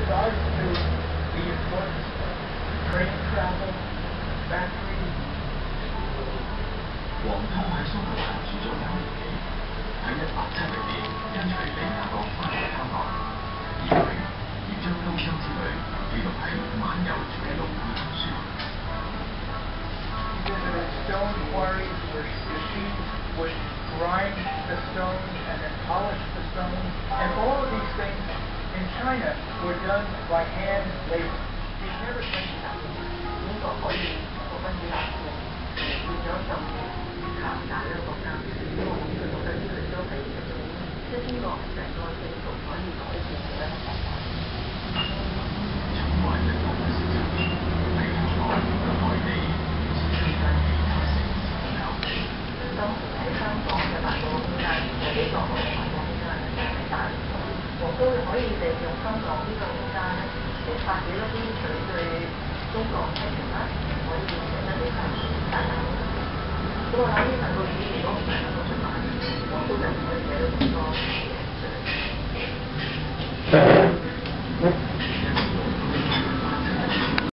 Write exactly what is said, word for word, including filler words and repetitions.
regards to the importance of train travel, factories, 黃湯喺蘇格蘭住咗九年幾，喺一八七零年跟隨理雅各返嚟香港，而佢亦將歐洲之旅記錄喺漫遊住嘅路古通書。 He visited stone quarries where machines would grind the stones and then polish the stones, and all of these things in China were done by hand labor. He's never been to 英國可以個分子立國，變咗就強大嘅國家，因為我呢個覺得呢個都係一種即係英國成個制度可以改變嘅一個方法。 從來不同嘅事情喺香港同內地之間其他城市都有。 當時喺香港嘅辦公空間，我哋作為辦公空間係大唔同，我都可以利用香港呢個空間咧嚟發表一啲佢對中國嘅評論，可以寫得比較大膽。咁我諗呢份報紙如果唔係香港出版，我都就唔可以寫到咁多嘢出嚟。